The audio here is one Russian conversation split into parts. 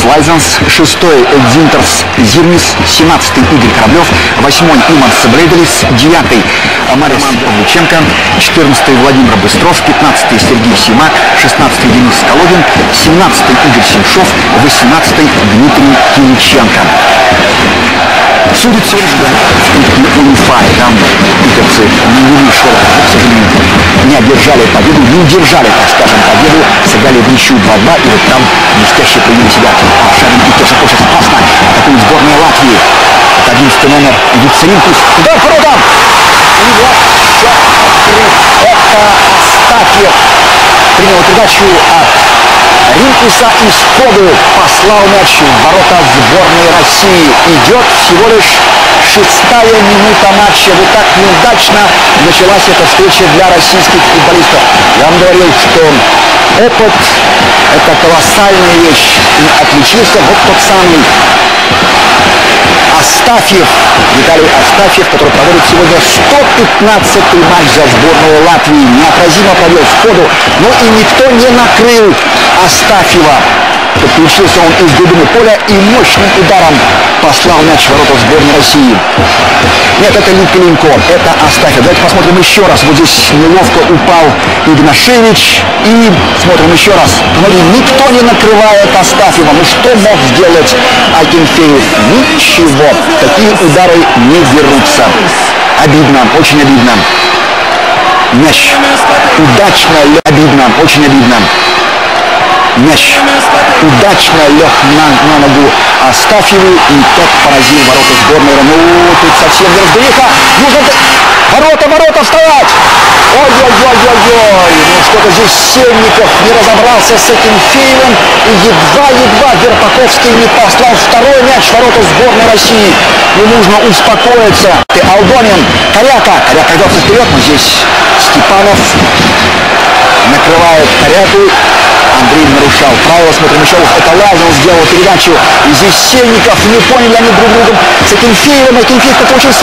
Лайзенс, 6-й Дзинтерс Зирнис, 17-й Игорь Кораблев, 8-й Иманс Брейделис, 9-й Марис Павлюченко, 14-й Владимир Быстров, 15-й Сергей Симак, 16-й Денис Калогин, 17-й Игорь Семшов, 18-й Дмитрий Кириченко. Судится Унифай, там питерцы не вели шоу, к сожалению, не одержали победу, не удержали, так скажем, победу, сыграли в ничью 2-2, и вот там блестяще проявили себя Аршавин и Киржаков. Сейчас опасно атакует сборная Латвии. 11-й номер Вицеринкус. Удар по ротам! И вот счет открыт. Это Астафьев принял передачу от Ринкуса и сходу послал мяч в ворота сборной России. Идет всего лишь 6-я минута матча. Вот так неудачно началась эта встреча для российских футболистов. Я вам говорил, что опыт — это колоссальная вещь. И отличился вот тот самый Астафьев, Виталий Астафьев, который проводит сегодня 115-й матч за сборную Латвии. Неотразимо провел сходу, но и никто не накрыл Астафьева. Подключился он из глубины поля и мощным ударом послал мяч в ворота сборной России. Нет, это не Клинко, это Астафьев. Давайте посмотрим еще раз. Вот здесь неловко упал Игнашевич. И смотрим еще раз. Смотри, никто не накрывает Астафьева. Ну что мог сделать Акинфеев? Ничего. Такие удары не берутся. Обидно, очень обидно. Мяч удачно, обидно, очень обидно. Мяч удачно лег на ногу Астафьеву, и тот поразил ворота сборной. Ну, тут совсем неразбериха. Нужно... Ворота, вставать! Ой-ой-ой-ой-ой! Ну, что-то здесь Сенников не разобрался с этим Феевым, и едва-едва Верпаковский не послал второй мяч в ворота сборной России. Ну, нужно успокоиться. Алдонин, Коряка идется вперед, но здесь Степанов накрывает Коряку. Андрей нарушал правила. Смотрим еще раз. Это Лазин сделал передачу. И здесь Сенников. Не поняли они друг другом с Акинфеевым. Акинфеев как очень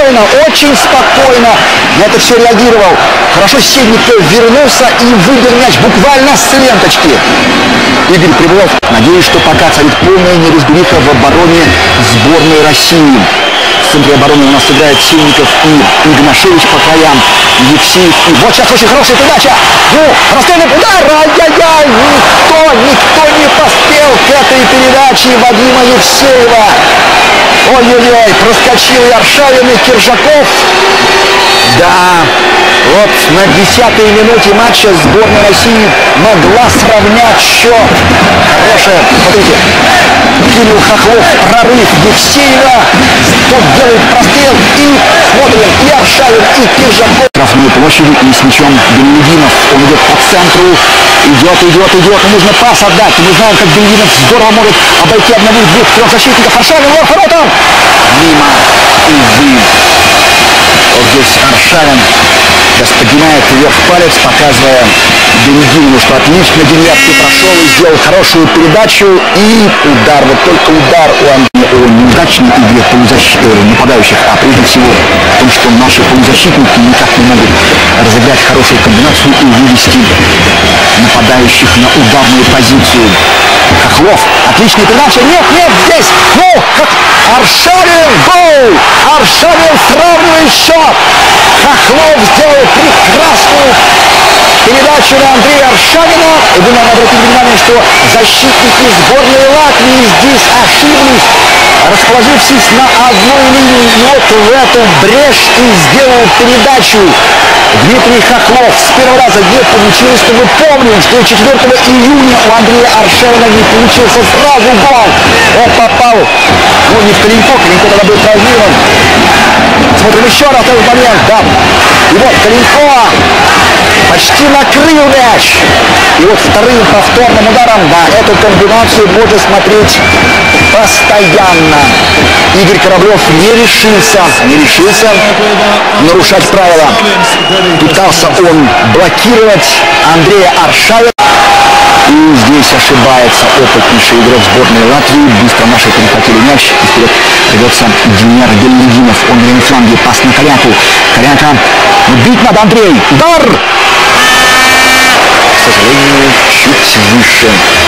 спокойно на это все реагировал. Хорошо Сенников вернулся и выбил мяч буквально с ленточки. Игорь Кривов. Надеюсь, что пока царит полная неразбериха в обороне сборной России. В центре обороны у нас играет Сенников и Игнашевич по краям. Евсеев. И вот сейчас очень хорошая передача. Ну, расстрельный удар. Ай-яй-яй. Никто не поспел к этой передаче Вадима Евсеева. Ой-ой-ой. Проскочил и Аршавин, и Киржаков. Да. Вот на 10-й минуте матча сборная России могла сравнять счет. Хорошая. Смотрите. Кирилл Хохлов. Прорыв Евсеева. Тот делает прострел. И смотрим. И Аршавин, и Киржаков. Штрафную площадь и с мячом Бельмединов. Он идет по центру. Идет. Нужно пас отдать. Мы знаем, как Бельмединов здорово может обойти одного, двух, трех защитников. Аршавин, воротам. Мимо. Увы. Вот здесь Аршавин сейчас поднимает вверх палец, показывая Бельмединову, что отлично девятки прошел и сделал хорошую передачу. И удар. Вот только удар у неудачной игре нападающих, а прежде всего в том, что наши полузащитники никак не могут разыграть хорошую комбинацию и вывести нападающих на ударную позицию. Хохлов. Отличная передача. Нет, здесь. Ну, Аршавин. Гол. Аршавин сравнивает счет. Хохлов сделал прекрасную передачу на Андрея Аршавина. И вы, наверное, обратили внимание, что защитники сборной Латвии здесь ошиблись, расположившись на одной линии. И вот в эту брешь и сделал передачу Дмитрий Хохлов. С первого раза не получилось, но мы помним, что 4 июня у Андрея Аршавина не получился сразу гол. Он попал, ну, не в Клинко тогда был травмирован. Смотрим еще раз этот момент, да. И вот Клинко почти накрыл мяч. И вот вторым повторным ударом, да, эту комбинацию можно смотреть постоянно. Игорь Кораблев не решился нарушать правила. Пытался он блокировать Андрея Аршавина. И здесь ошибается опытнейший игрок сборной Латвии. Быстро наши перехватили мяч. И вперед придется Денис Бельмединов. Он на фланге. Пас на Коряку. Коряка. Бить надо, Андрей. Удар! К сожалению, чуть выше.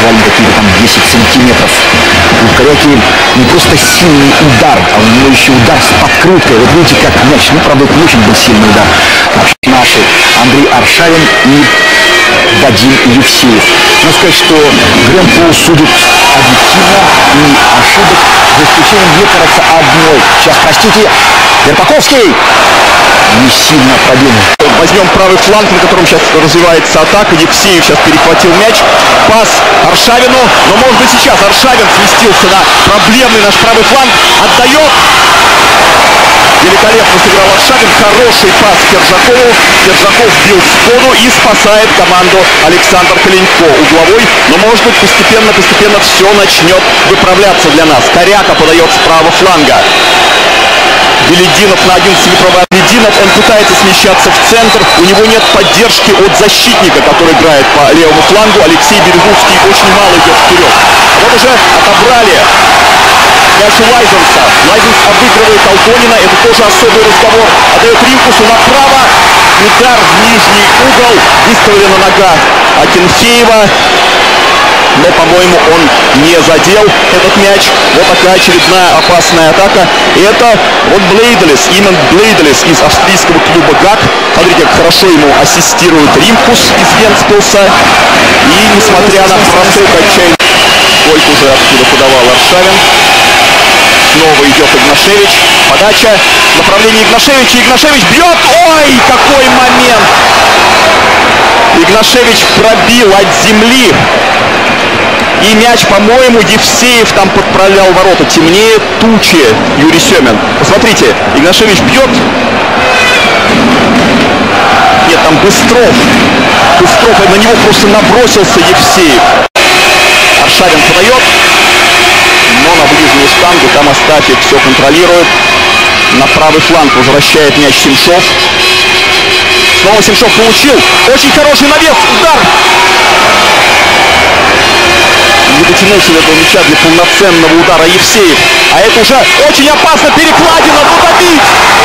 буквально какие-то там 10 сантиметров. У Коряки не просто сильный удар, а у него еще удар с подкруткой. Вот видите, как мяч. Ну, правда, это не очень был сильный удар. Вообще наши Андрей Аршавин и Вадим Евсеев. Надо сказать, что Грэмпол судит объективно, и ошибок за исключением, мне кажется, одной. Сейчас, простите, Верпаковский не сильно пробил. Возьмем правый фланг, на котором сейчас развивается атака. Евсеев сейчас перехватил мяч. Пас Аршавину. Но, может быть, сейчас Аршавин сместился на проблемный наш правый фланг. Отдает. Великолепно сыграл Аршавин. Хороший пас Кержакову. Кержаков бил в спину и спасает команду Александр Калинько. Угловой. Но, может быть, постепенно все начнет выправляться для нас. Коряка подает с правого фланга. Велидинов на 11-метровый. Велидинов, он пытается смещаться в центр. У него нет поддержки от защитника, который играет по левому флангу. Алексей Березовский очень мало идет вперед. Вот уже отобрали мяч у Лайзенса. Лайзенс обыгрывает Алтонина. Это тоже особый разговор. Отдает Римкусу направо. Удар в нижний угол. Выставлена нога Акинфеева. Но, по-моему, он не задел этот мяч. Вот такая очередная опасная атака. И это вот Блейделес, именно Блейделес из австрийского клуба ГАК. Смотрите, как хорошо ему ассистирует Римкус из Вентспилса. И, несмотря на простой отчаяние, сколько уже откуда подавал Аршавин. Снова идет Игнашевич. Подача в направлении Игнашевича. Игнашевич бьет. Ой, какой момент! Игнашевич пробил от земли. И мяч, по-моему, Евсеев там подправлял ворота. Темнее тучи, Юрий Семин. Посмотрите, Игнашевич бьет. Нет, там Быстров. Быстров, и на него просто набросился Евсеев. Аршавин подает. Но на ближнюю штангу там Астафьев все контролирует. На правый фланг возвращает мяч Семшов. Снова Семшов получил. Очень хороший навес. Удар. Не дотянулся до этого мяча для полноценного удара Евсеев. А это уже очень опасно. Перекладина. Ну добить!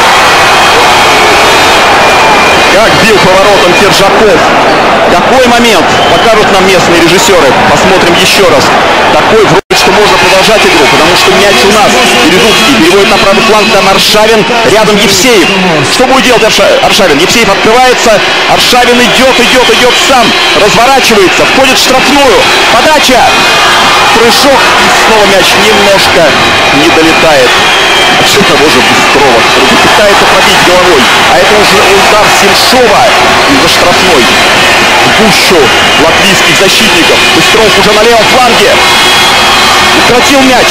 Как бил поворотом Кержаков. Какой момент. Покажут нам местные режиссеры. Посмотрим еще раз. Такой вроде, что можно продолжать игру, потому что мяч у нас. Березовский переводит на правый фланг. Там Аршавин. Рядом Евсеев. Что будет делать Аршавин? Евсеев открывается. Аршавин идет сам. Разворачивается. Входит в штрафную. Подача. Прыжок. И снова мяч немножко не долетает. А все того же Быстрова, который пытается пробить головой. А это уже удар Семшова из-за штрафной. В гущу латвийских защитников. Быстров уже на левом фланге. Укротил мяч.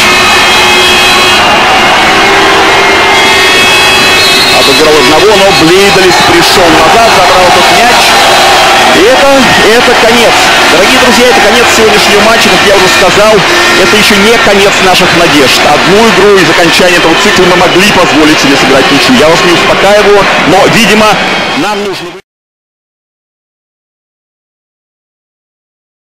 Обыграл одного, но Блейделес пришел назад, забрал этот мяч. И это конец. Дорогие друзья, это конец сегодняшнего матча, как я уже сказал. Это еще не конец наших надежд. Одну игру из окончания этого цикла мы могли позволить себе сыграть ничью. Я вас не успокаиваю, но, видимо, нам нужно...